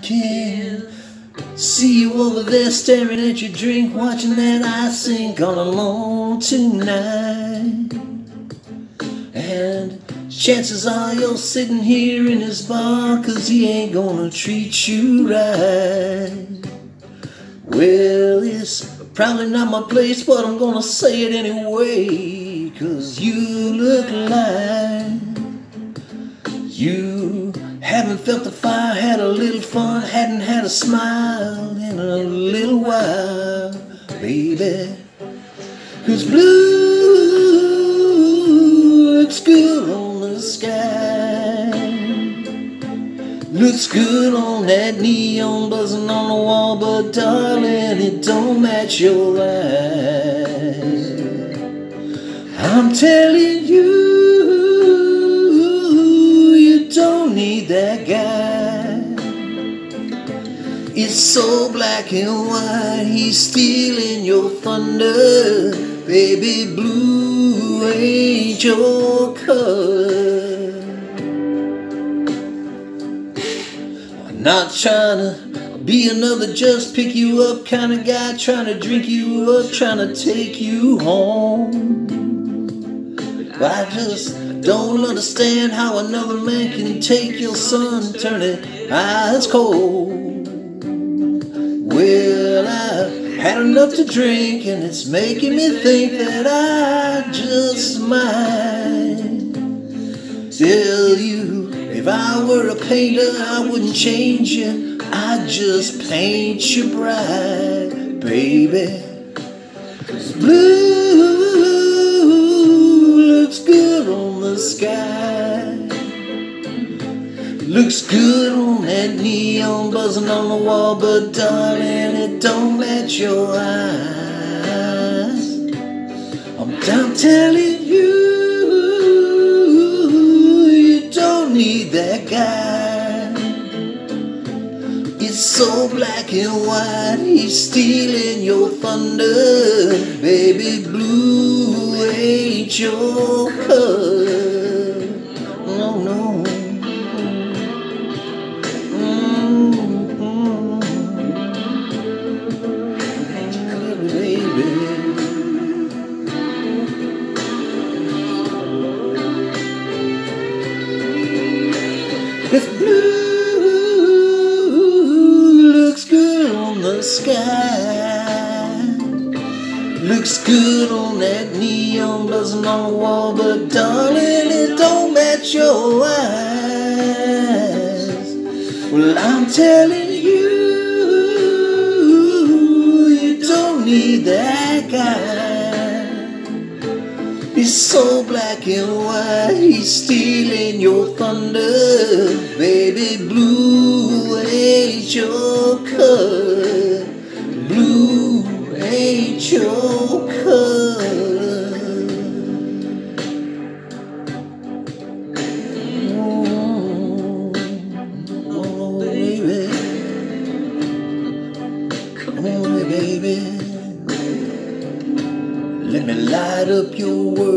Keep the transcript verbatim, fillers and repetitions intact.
can see you over there staring at your drink, watching that ice sink all alone tonight. And chances are you're sitting here in his bar, 'cause he ain't gonna treat you right. Well, it's probably not my place, but I'm gonna say it anyway, 'cause you look like you haven't felt the fire, had a little fun, hadn't had a smile in a little while, baby. 'Cause blue looks good on the sky, looks good on that neon buzzing on the wall, but darling, it don't match your eyes. I'm telling you, don't need that guy. It's so black and white, he's stealing your thunder. Baby, blue ain't your color. I'm not trying to be another just pick you up kind of guy, trying to drink you up, trying to take you home. But I just don't understand how another man can take your son and turn it ice cold. Well, I've had enough to drink, and it's making me think that I just might tell you, if I were a painter, I wouldn't change you, I'd just paint you bright, baby. 'Cause blue looks good on the sky, looks good on that neon buzzing on the wall, but darling, it don't match your eyes. I'm, I'm telling you, you don't need that guy. It's so black and white, he's stealing your thunder. Baby, blue ain't your color. No, no. Mm-hmm. Baby. It's blue, looks good on the sky, looks good on that neon buzzing on the wall, but darling, it don't match your eyes. Well, I'm telling you, you don't need that guy. He's so black and white, he's stealing your thunder. Baby, blue ain't your color. Blue ain't your color. Oh, oh baby, come on, baby. Let me light up your world.